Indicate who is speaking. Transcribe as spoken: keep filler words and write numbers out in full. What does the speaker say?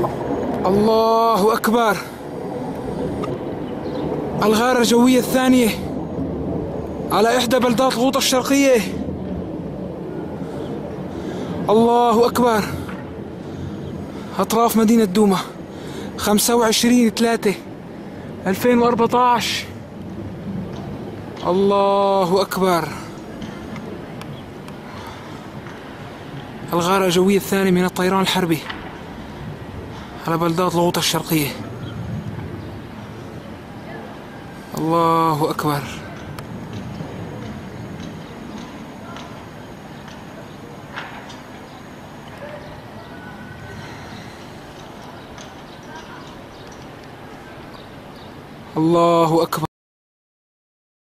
Speaker 1: الله أكبر. الغارة الجوية الثانية على إحدى بلدات الغوطة الشرقية. الله أكبر. أطراف مدينة دوما، خمسة وعشرين ثلاثة ألفين وأربعة عشر. الله أكبر. الغارة الجوية الثانية من الطيران الحربي على بلدات الغوطة الشرقية. الله أكبر. الله أكبر.